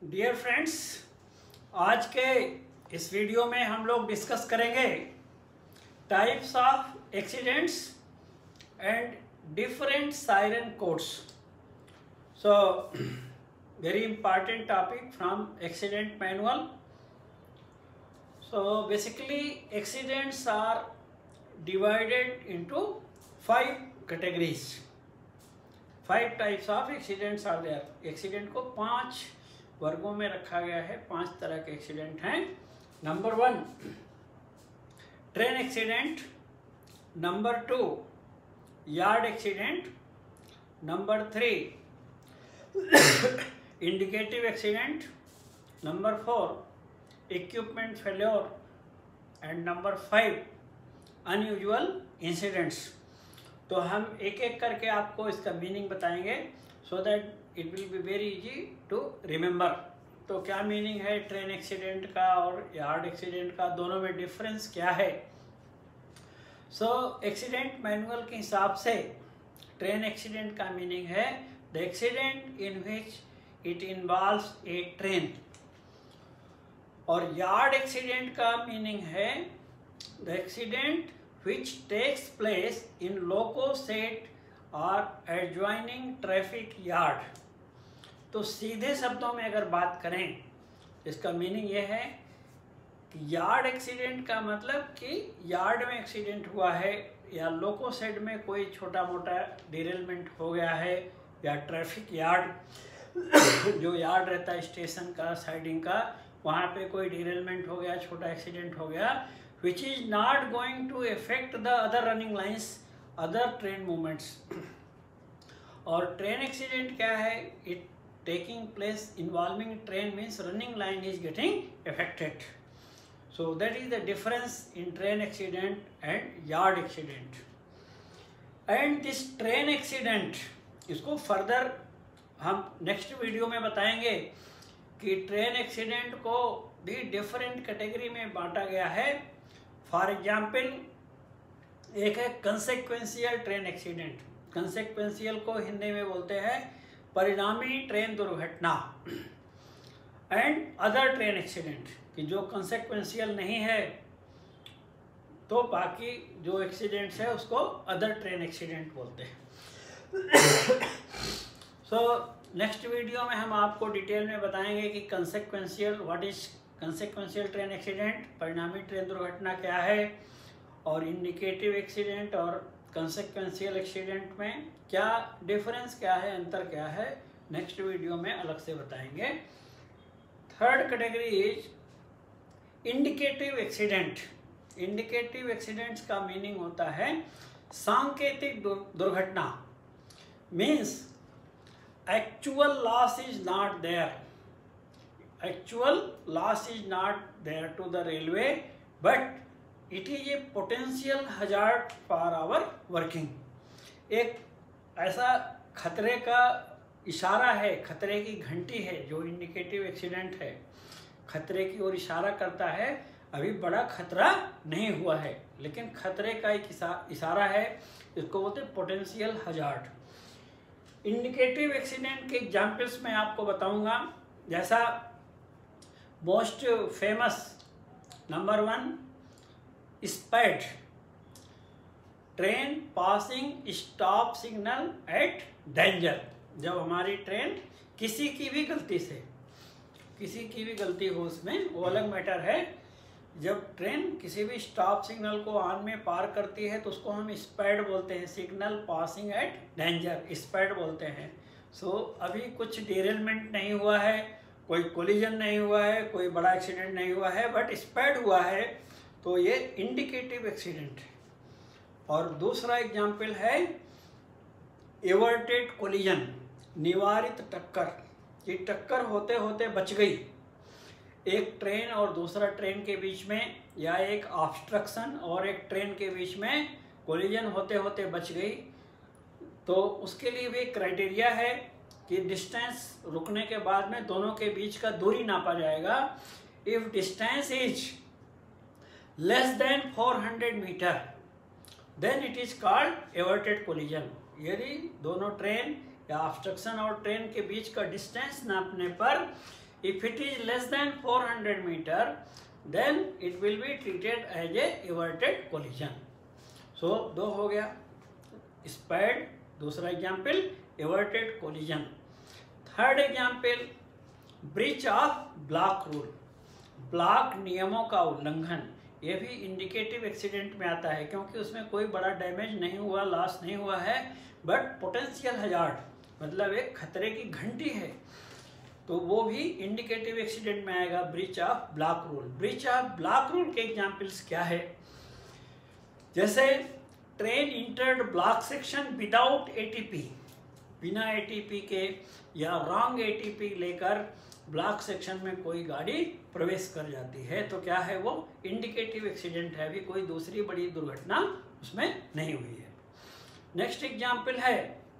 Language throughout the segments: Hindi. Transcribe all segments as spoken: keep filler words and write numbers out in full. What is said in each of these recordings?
डियर फ्रेंड्स, आज के इस वीडियो में हम लोग डिस्कस करेंगे types of accidents and different siren codes. So very important topic from accident manual. So basically accidents are divided into five categories. Five types of accidents are there. Accident को पांच वर्गों में रखा गया है. पांच तरह के एक्सीडेंट हैं. Number one, train accident. Number two, yard accident. Number three, indicative accident. Number four, equipment failure. And number five, unusual incidents. तो हम एक एक करके आपको इसका मीनिंग बताएंगे so that it will be very easy to remember. तो क्या मीनिंग है ट्रेन एक्सीडेंट का और यार्ड एक्सीडेंट का, दोनों में डिफरेंस क्या है. सो एक्सीडेंट मैनुअल के हिसाब से ट्रेन एक्सीडेंट का मीनिंग है the accident in which it involves a train. और यार्ड एक्सीडेंट का मीनिंग है the accident which takes place in loco set or adjoining traffic yard. तो सीधे शब्दों में अगर बात करें इसका मीनिंग ये है कि यार्ड एक्सीडेंट का मतलब कि यार्ड में एक्सीडेंट हुआ है या लोको सेट में कोई छोटा मोटा डिरेलमेंट हो गया है, या ट्रैफिक यार्ड जो यार्ड रहता है स्टेशन का, साइडिंग का, वहाँ पे कोई डिरेलमेंट हो गया, छोटा एक्सीडेंट हो गया, which is not going to affect the other running lines, other train movements. और ट्रेन एक्सीडेंट क्या है? It taking place involving train means running line is getting affected. So that is the difference in train accident and yard accident. And this train accident, इसको further हम next वीडियो में बताएंगे कि ट्रेन एक्सीडेंट को भी डिफरेंट कैटेगरी में बांटा गया है. फॉर एग्जाम्पल, एक है कंसेक्वेंशियल ट्रेन एक्सीडेंट. कंसेक्वेंशियल को हिंदी में बोलते हैं परिणामी ट्रेन दुर्घटना. एंड अदर ट्रेन एक्सीडेंट कि जो कंसेक्वेंशियल नहीं है तो बाकी जो एक्सीडेंट्स है उसको अदर ट्रेन एक्सीडेंट बोलते हैं. सो नेक्स्ट वीडियो में हम आपको डिटेल में बताएंगे कि consequential what is consequential train accident, परिणामी ट्रेन दुर्घटना क्या है, और इंडिकेटिव एक्सीडेंट और कंसेक्वेंशियल एक्सीडेंट में क्या डिफरेंस क्या है, अंतर क्या है, नेक्स्ट वीडियो में अलग से बताएंगे. Third category is indicative accident. Indicative accidents का मीनिंग होता है सांकेतिक दुर्घटना. Means actual loss is not there. Actual loss is not there to the railway, but it is a potential hazard for our working. एक ऐसा खतरे का इशारा है, खतरे की घंटी है जो इंडिकेटिव एक्सीडेंट है. खतरे की ओर इशारा करता है. अभी बड़ा खतरा नहीं हुआ है लेकिन खतरे का एक इशारा है, इसको बोलते हैं पोटेंशियल हजार्ड. इंडिकेटिव एक्सीडेंट के एग्जाम्पल्स मैं आपको बताऊंगा. जैसा most famous number one, SPAD, train passing stop signal at danger. जब हमारी ट्रेन किसी की भी गलती से, किसी की भी गलती हो उसमें वो अलग मैटर है. जब ट्रेन किसी भी स्टॉप सिग्नल को ऑन में पार करती है तो उसको हम स्पैड बोलते हैं. Signal passing at danger SPAD बोलते हैं. सो so, अभी कुछ डिरेलमेंट नहीं हुआ है, कोई कोलिजन नहीं हुआ है, कोई बड़ा एक्सीडेंट नहीं हुआ है, बट स्पैड हुआ है तो ये इंडिकेटिव एक्सीडेंट है. और दूसरा एग्जाम्पल है एवर्टेड कोलिजन, निवारित टक्कर. ये टक्कर होते होते बच गई एक ट्रेन और दूसरा ट्रेन के बीच में, या एक ऑब्स्ट्रक्शन और एक ट्रेन के बीच में कोलिजन होते होते बच गई. तो उसके लिए भी क्राइटेरिया है कि डिस्टेंस रुकने के बाद में दोनों के बीच का दूरी नापा जाएगा. If distance is less than four hundred metre then it is called averted collision. यदि दोनों ट्रेन या ऑब्स्ट्रक्शन और ट्रेन के बीच का डिस्टेंस नापने पर If it is less than four hundred meter, then it will be treated as a everted collision. So दो हो गया स्पैड, दूसरा example averted collision. Third example breach of block rule, block नियमों का उल्लंघन. ये भी इंडिकेटिव एक्सीडेंट में आता है क्योंकि उसमें कोई बड़ा डैमेज नहीं हुआ, लॉस नहीं हुआ है, बट पोटेंशियल हजार्ड मतलब एक खतरे की घंटी है, तो वो भी इंडिकेटिव एक्सीडेंट में आएगा. Breach of block rule. Breach of block rule के एग्जाम्पल्स क्या है? जैसे train entered block section without ATP, बिना एटीपी के या रॉन्ग एटीपी लेकर ब्लॉक सेक्शन में कोई गाड़ी प्रवेश कर जाती है, तो क्या है वो इंडिकेटिव एक्सीडेंट है. अभी कोई दूसरी बड़ी दुर्घटना उसमें नहीं हुई है. नेक्स्ट एग्जाम्पल है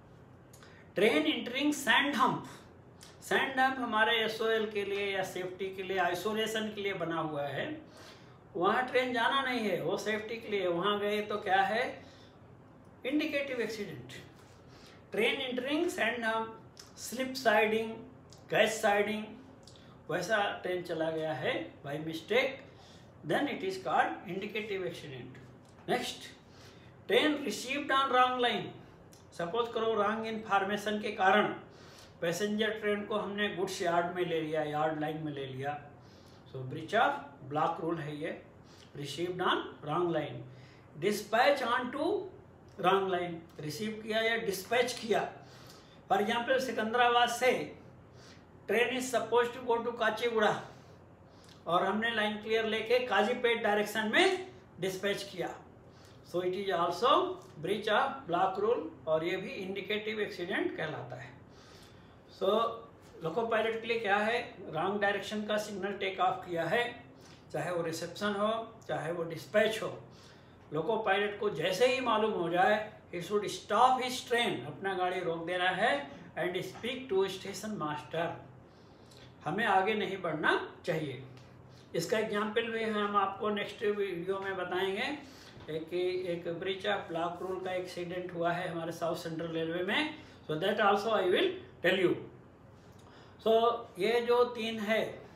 train entering sand hump. Sand hump हमारे एसओएल के लिए या सेफ्टी के लिए, आइसोलेशन के लिए बना हुआ है. वहाँ ट्रेन जाना नहीं है, वो सेफ्टी के लिए. वहाँ गए तो क्या है indicative accident. Train entering sand hump, slip siding, catch siding, वैसा ट्रेन चला गया है by mistake, then it is called indicative accident. Next train received on wrong line. Suppose करो रॉन्ग इन्फॉर्मेशन के कारण पैसेंजर ट्रेन को हमने गुड्स यार्ड में ले लिया, यार्ड लाइन में ले लिया, so breach of block rule है ये. Received on wrong line. Dispatch on to wrong line, receive किया या डिस्पैच किया. फॉर एग्जाम्पल सिकंदराबाद से train is suppose to go to Kacheguda और हमने लाइन क्लियर लेके काजीपेट डायरेक्शन में डिस्पैच किया, so it is also breach of block rule और ये भी इंडिकेटिव एक्सीडेंट कहलाता है. सो लोको पायलट के लिए क्या है, रॉन्ग डायरेक्शन का सिग्नल टेक ऑफ किया है, चाहे वो रिसेप्शन हो चाहे वो डिस्पैच हो. लोको पायलट को जैसे ही मालूम हो जाए he should stop his train, अपना गाड़ी रोक देना है, and speak to station master. हमें आगे नहीं बढ़ना चाहिए. इसका एग्जाम्पल भी हम आपको नेक्स्ट वीडियो में बताएंगे. एक एक ब्रीच ऑफ ब्लॉक रूल का एक्सीडेंट हुआ है हमारे साउथ सेंट्रल रेलवे में, so that also I will tell you. So ये जो तीन है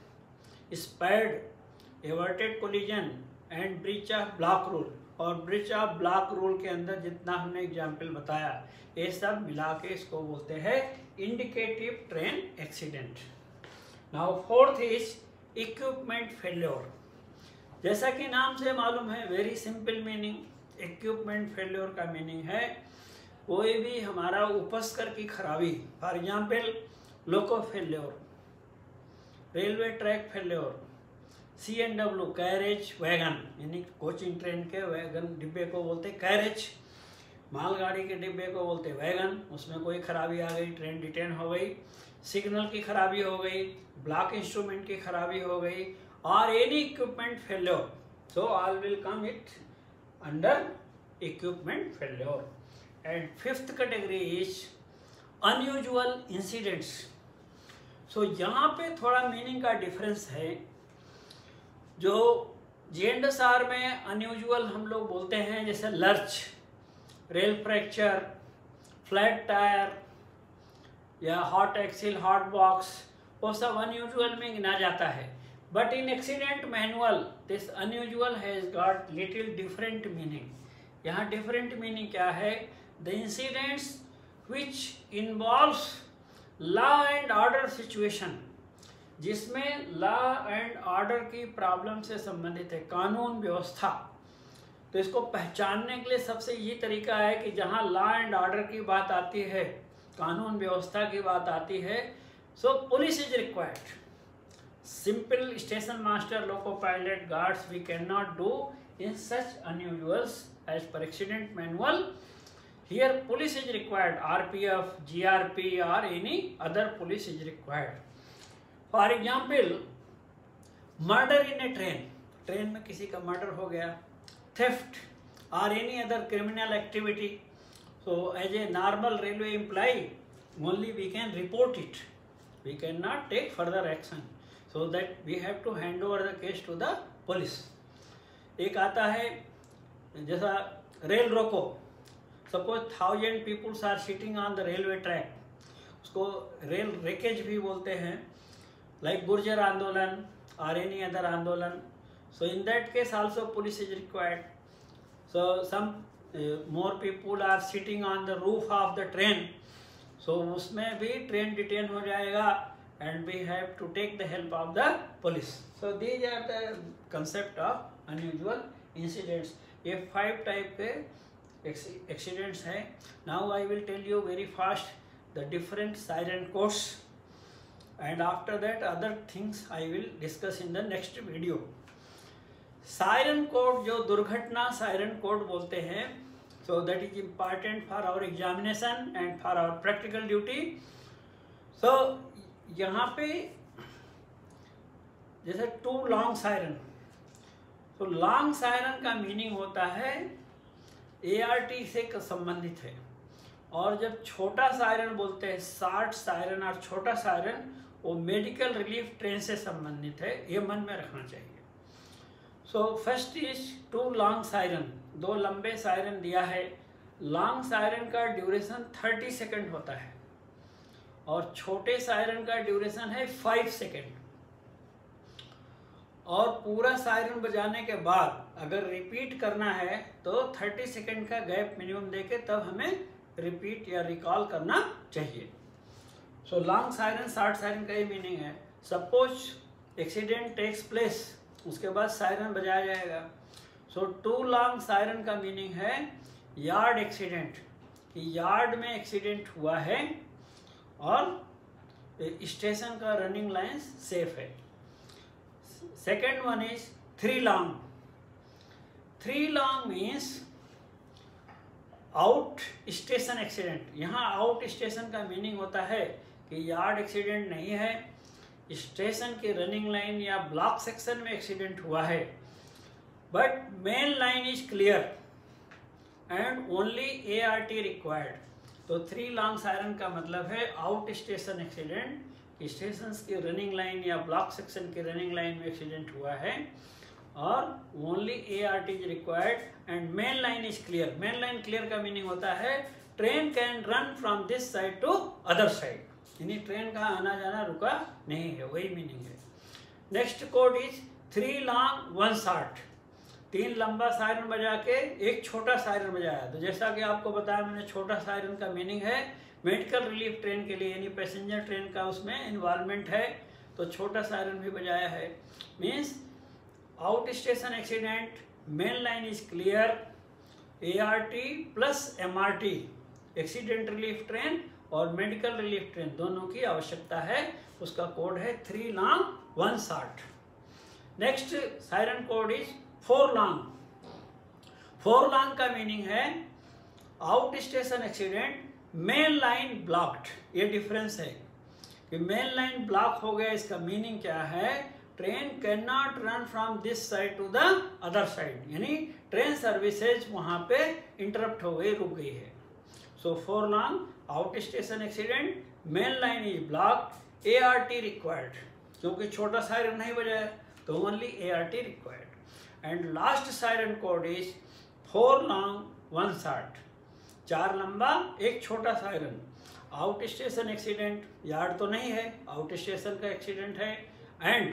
SPAD, averted collision and breach of block rule, और ब्रीच ऑफ ब्लॉक रूल के अंदर जितना हमने एग्जाम्पल बताया ये सब मिला के इसको बोलते हैं indicative train accident. Now fourth is equipment failure. जैसा कि नाम से मालूम है, very simple meaning. Equipment failure का मीनिंग है कोई भी हमारा उपस्कर की खराबी. For example loco failure, railway track failure, C N W carriage wagon, यानी कोचिंग ट्रेन के वैगन डिब्बे को बोलते कैरेज, मालगाड़ी के डिब्बे को बोलते वैगन, उसमें कोई खराबी आ गई, ट्रेन डिटेन हो गई, सिग्नल की खराबी हो गई, ब्लॉक इंस्ट्रूमेंट की खराबी हो गई, और any equipment failure, so all will come it under equipment failure. And fifth category is unusual incidents. So यहाँ पे थोड़ा मीनिंग का डिफरेंस है. जो जी एंड एस आर में अनयूजुअल हम लोग बोलते हैं जैसे lurch, rail fracture, flat tyre या हॉट एक्सिल, हॉट बॉक्स, वो सब अनयूजुअल में गिना जाता है. But in accident manual this unusual has got little different meaning. यहाँ डिफरेंट मीनिंग क्या है? The incidents which involves law and order situation, जिसमें लॉ एंड ऑर्डर की प्रॉब्लम से संबंधित है, कानून व्यवस्था. तो इसको पहचानने के लिए सबसे ये तरीका है कि जहाँ लॉ एंड ऑर्डर की बात आती है, कानून व्यवस्था की बात आती है, so police is required. Simple station master, loco pilot, guards we can not do in such unusuals as per accident manual. Here police is required, R P F, G R P or any other police is required. For example, murder in a train. Train में किसी का मर्डर हो गया, theft or any other criminal activity. So as a normal railway employee, only we can report it. We cannot take further action. So that we have to hand over the case to the police. एक आता है जैसा रेल रोको. Suppose thousand peoples are sitting on the railway track, उसको रेल रेकेज भी बोलते हैं. like Gurjar Andolan or any other Andolan. So in that case also police is required. So some uh, more people are sitting on the roof of the train. So उसमें भी train detain हो जाएगा and we have to take the help of the police. So these are the concept of unusual incidents. ये five type के accidents हैं. Now I will tell you very fast the different siren codes, and after that other things I will discuss in the next video. Siren code जो दुर्घटना सायरन कोड बोलते हैं, so that is important for our examination and for our practical duty. So यहाँ पे जैसे टू लॉन्ग सायरन, तो लॉन्ग सायरन का मीनिंग होता है ए आर टी से संबंधित है, और जब छोटा सायरन बोलते हैं शॉर्ट सायरन और छोटा सायरन, वो मेडिकल रिलीफ ट्रेन से संबंधित है, ये मन में रखना चाहिए. So first is two long siren, दो लंबे सायरन दिया है. लॉन्ग सायरन का ड्यूरेशन थर्टी सेकेंड होता है और छोटे सायरन का ड्यूरेशन है फाइव सेकेंड. और पूरा सायरन बजाने के बाद अगर रिपीट करना है तो थर्टी सेकेंड का गैप मिनिमम देके तब हमें रिपीट या रिकॉल करना चाहिए. So long siren short siren का ही मीनिंग है. सपोज एक्सीडेंट टेक्स प्लेस, उसके बाद सायरन बजाया जाएगा. सो टू लॉन्ग सायरन का मीनिंग है यार्ड एक्सीडेंट, कि यार्ड में एक्सीडेंट हुआ है और स्टेशन का रनिंग लाइन सेफ है. Second one is three long. Three long means out station accident. यहाँ आउट स्टेशन का मीनिंग होता है कि यार्ड एक्सीडेंट नहीं है, स्टेशन के रनिंग लाइन या ब्लॉक सेक्शन में एक्सीडेंट हुआ है, but main line is clear and only A R T required. तो थ्री लॉन्ग सायरन का मतलब है आउट स्टेशन एक्सीडेंट, स्टेशन की रनिंग लाइन या ब्लॉक सेक्शन की रनिंग लाइन में एक्सीडेंट हुआ है और only A R T is required and main line is clear. Main line clear का मीनिंग होता है train can run from this side to other side, यानी ट्रेन का आना जाना रुका नहीं है, वही मीनिंग है. Next code is three long one short. तीन लंबा सायरन बजा के एक छोटा सायरन बजाया. तो जैसा कि आपको बताया मैंने, छोटा सायरन का मीनिंग है मेडिकल रिलीफ ट्रेन के लिए, यानी पैसेंजर ट्रेन का उसमें इन्वॉल्वमेंट है, तो छोटा सायरन भी बजाया है. Means out station accident, main line is clear, A R T plus M R T, accident relief train और मेडिकल रिलीफ ट्रेन दोनों की आवश्यकता है. उसका कोड है three long one short. Next siren code is four long. Four long का मीनिंग है out station accident, main line blocked. ये डिफरेंस है कि मेन लाइन ब्लॉक हो गया, इसका मीनिंग क्या है, train can not run from this side to the other side, यानी ट्रेन सर्विसेज वहां पे इंटरप्ट हो गई, रुक गई है. So four long out station accident, main line is block, A R T required, क्योंकि छोटा सायरन नहीं बजाया तो only A R T required. And last siren code is four long one short. चार लंबा एक छोटा siren. Out station accident, yard तो नहीं है, आउट स्टेशन का एक्सीडेंट है, and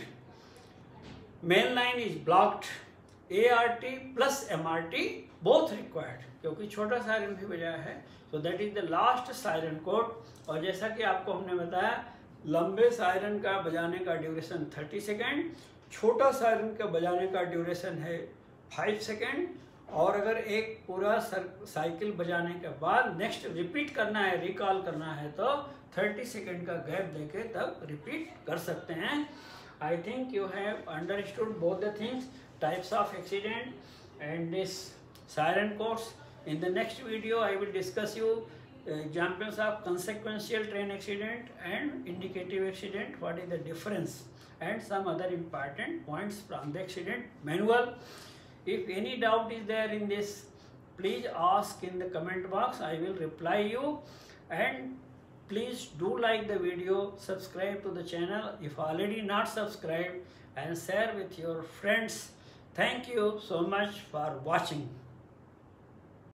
main line is blocked, A R T plus M R T both required, क्योंकि छोटा सायरन भी बजाया है. So that is the last siren code. और जैसा कि आपको हमने बताया, लंबे सायरन का बजाने का ड्यूरेशन थर्टी सेकेंड, छोटा सायरन का बजाने का ड्यूरेशन है फाइव सेकेंड, और अगर एक पूरा साइकिल बजाने के बाद नेक्स्ट रिपीट करना है, रिकॉल करना है, तो थर्टी सेकेंड का गैप देके तब रिपीट कर सकते हैं. I think you have understood both the things, types of accident and this siren codes. In the next video I will discuss you uh, examples of consequential train accident and indicative accident, what is the difference, and some other important points from the accident manual. If any doubt is there in this, please ask in the comment box, I will reply you. And please do like the video, subscribe to the channel if already not subscribed, and share with your friends. Thank you so much for watching.